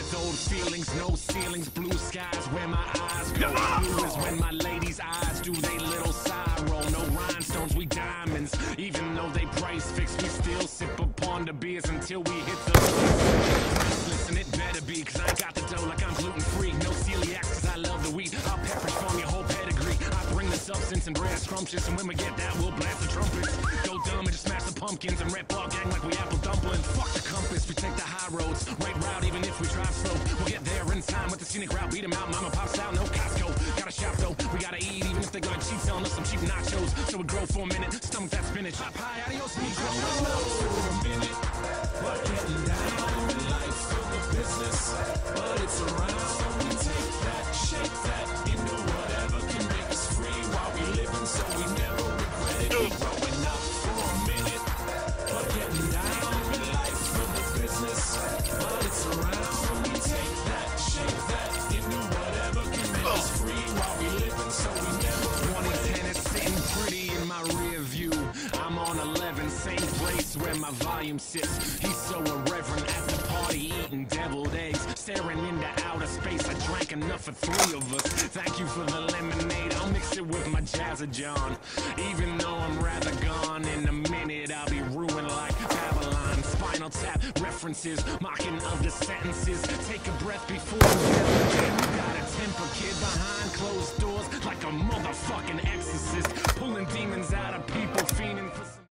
old feelings, no ceilings, blue skies where my eyes go. Blue is when my lady's eyes do they little side roll. No rhinestones, we diamonds. Even though they price fixed, we still sip upon the beers until we hit the listen, it better be, cause I ain't got the dough like I'm gluten free. No celiacs, cause I love the wheat. I'll pepper from your whole pedigree. I bring the substance and bread scrumptious, and when we get that, we'll blast the trumpets. Go dumb and just smash the pumpkins and rep ball gang like we apple dumplings. Fuck the compass, we take the high roads, right route even if we drive slow. We'll get there in time with the scenic route, beat 'em out, mama pops out, no Costco. Gotta shop though, we gotta eat even if they're gonna cheat, selling us some cheap nachos. So we grow for a minute, stomach that spinach. Hop high, adios, me for a minute. But getting down in life for the business, but it's around. We take that, shake that, into whatever can make us free while we living, so we never regret it. We growing up for a minute, but getting down in life for the business, but it's around. We take that, shake that, into whatever can make us free while we living, so we never. 2010 is sitting pretty in my rear view. I'm on 11, same place where my volume sits. He's so irreverent at the party, eating deviled eggs, staring into outer space. I drank enough for 3 of us. Thank you for the lemonade. I'll mix it with my Jazza John. Even though I'm rather gone, in a minute I'll be ruined like Babylon. Spinal Tap references, mocking of the sentences. Take a breath before you get you got a temper, kid, behind closed doors like a motherfucking exorcist, pulling demons out of people, fiending for some